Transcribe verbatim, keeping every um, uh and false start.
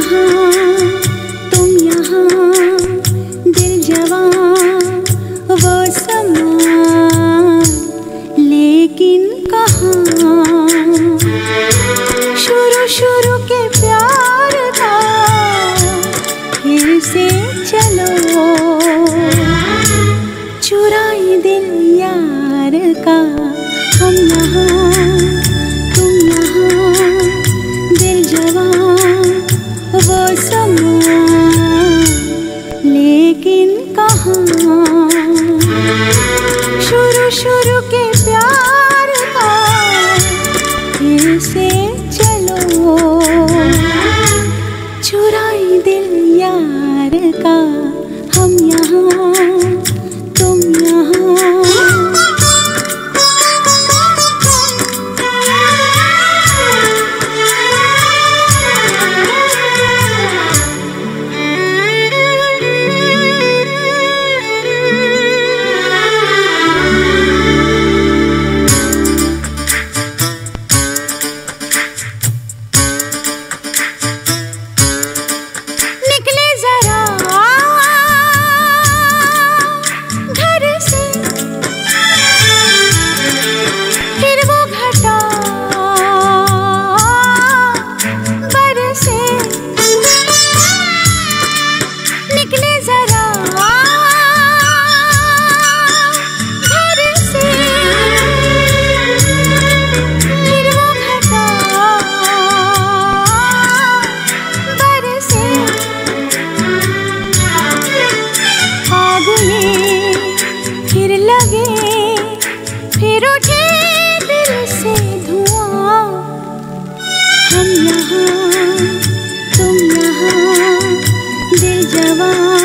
यहाँ तुम यहाँ, दिल जवां वो समा, लेकिन कहाँ। शुरू शुरू के प्यार था, फिर से चलो चुराए दिल यार का। हम यहाँ तुम यहाँ, दिल जवां वो समा, लेकिन कहाँ। शुरू शुरू के प्यार का, फिर से चलो चुराए दिल यार का। हम यहाँ तुम यहाँ। फिर उठे दिल से धुआं। हम यहाँ तुम यहाँ, दिल जवां